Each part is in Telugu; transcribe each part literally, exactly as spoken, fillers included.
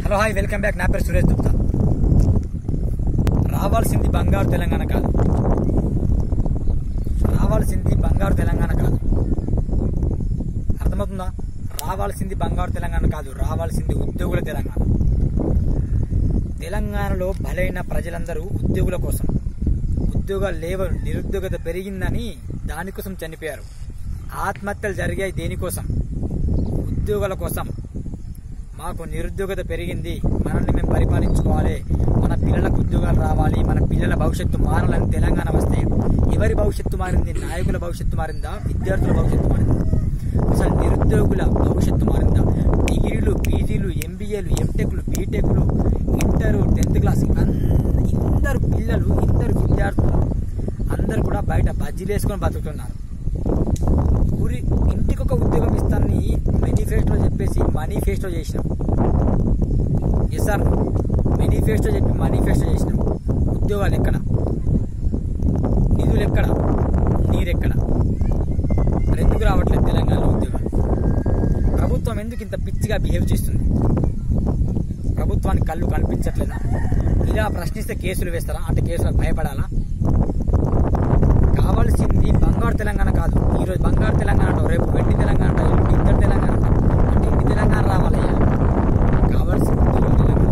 Hello hi welcome back. నా పేరు సురేష్ గుప్తా. రావాల్సింది బంగారు తెలంగాణ కాదు, రావాల్సింది బంగారు తెలంగాణ కాదు. అర్థమవుతుందా? రావాల్సింది బంగారు తెలంగాణ కాదు, రావాల్సింది ఉద్యోగుల తెలంగాణ. తెలంగాణలో బలైన ప్రజలందరూ ఉద్యోగుల కోసం, ఉద్యోగాలు లేవు, నిరుద్యోగత పెరిగిందని దానికోసం చనిపోయారు. ఆత్మహత్యలు జరిగాయి దేనికోసం? ఉద్యోగాల కోసం. మాకు నిరుద్యోగత పెరిగింది, మనల్ని మేము పరిపాలించుకోవాలి, మన పిల్లలకు ఉద్యోగాలు రావాలి, మన పిల్లల భవిష్యత్తు మారాలని తెలంగాణ వస్తే ఎవరి భవిష్యత్తు మారింది? నాయకుల భవిష్యత్తు మారిందా? విద్యార్థుల భవిష్యత్తు మారిందా? అసలు నిరుద్యోగుల భవిష్యత్తు మారిందా? డిగ్రీలు, పీజీలు, ఎంబీఏలు, ఎంటెక్లు, బీటెక్లు, ఇంటర్, టెన్త్ క్లాస్ ఇందరు పిల్లలు, ఇందరు విద్యార్థులు అందరు కూడా బయట బజ్జీలు వేసుకొని బతుకుతున్నారు. ఊరి ఇంటికి ఒక ఉద్యోగం ఇస్తానని మేనిఫెస్టో చెప్పేసి మేనిఫెస్టో చేసినాం. ఎస్ సార్, మేనిఫెస్టో చెప్పి మేనిఫెస్టో చేసినాం. ఉద్యోగాలు ఎక్కడ? నిధులు ఎక్కడ? నీరెక్కడ? ఎందుకు రావట్లేదు తెలంగాణలో ఉద్యోగాలు? ప్రభుత్వం ఎందుకు ఇంత పిచ్చిగా బిహేవ్ చేస్తుంది? ప్రభుత్వానికి కళ్ళు కనిపించట్లేదా? ఇలా ప్రశ్నిస్తే కేసులు వేస్తారా? అంటే కేసులకు భయపడాలా? కావాల్సింది బంగారు తెలంగాణ కాదు. ఈరోజు బంగారు తెలంగాణ అంటావు, రేపు వెండి తెలంగాణ అంటావు, ఎల్లుండి ఇద్దరు తెలంగాణ అంటావు. అంటే ఇంటి తెలంగాణ రావాలయ్యా. కావాల్సింది ఉద్యోగుల తెలంగాణ.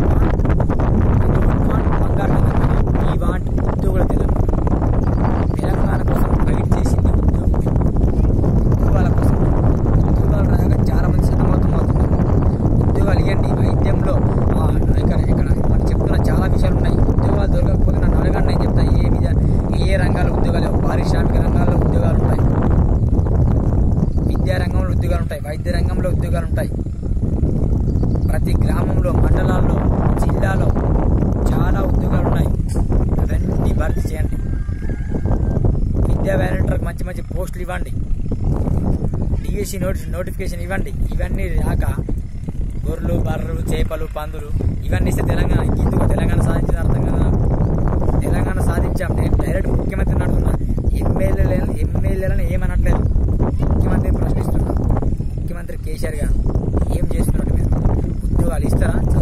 బంగారు తెలంగాణ, ఈ వాంట్ ఉద్యోగుల తెలంగాణ. తెలంగాణ కోసం ఫైట్ చేసింది ఉద్యోగులు. ఉద్యోగాల కోసం. ఉద్యోగాలు రాక చాలా మంది సతమతం అవుతున్నారు. ఉద్యోగాలు ఇవ్వండి. వైద్యంలో ఇక్కడ ఇక్కడ మనం చెప్తున్న చాలా విషయాలు ఉన్నాయి. ఉద్యోగాలు దొరకకపోతే నన్ను అడగండి, నేను చెప్తా. ఏ విధ ఏ రంగాల్లో ఉద్యోగాలు, పారిశ్రామిక రంగాల్లో ఉద్యోగాలు ఉంటాయి, విద్యా రంగంలో ఉద్యోగాలు ఉంటాయి, వైద్య రంగంలో ఉద్యోగాలు ఉంటాయి. ప్రతి గ్రామంలో, మండలాల్లో, జిల్లాలో చాలా ఉద్యోగాలు ఉన్నాయి. అవన్నీ భర్తీ చేయండి. విద్యా వాలంటీర్లకు మంచి మంచి పోస్టులు ఇవ్వండి. డిఎస్సి నోటి నోటిఫికేషన్ ఇవ్వండి. ఇవన్నీ రాక గొర్రెలు, బర్రెలు, చేపలు, పందులు ఇవన్నీ ఇస్తే తెలంగాణ ఇందుకు తెలంగాణ సాధించిన అర్థం కదా. తెలంగాణ సాధించాం. నేను డైరెక్ట్ ముఖ్యమంత్రిని అడుగుతున్నా. ఎమ్మెల్యే ఎమ్మెల్యేలను ఏమనట్లేదు, ముఖ్యమంత్రిని ప్రశ్నిస్తున్నా. ముఖ్యమంత్రి కేసీఆర్ గారు ఏం చేస్తున్నట్టు మీరు ఉద్యోగాలు ఇస్తారా?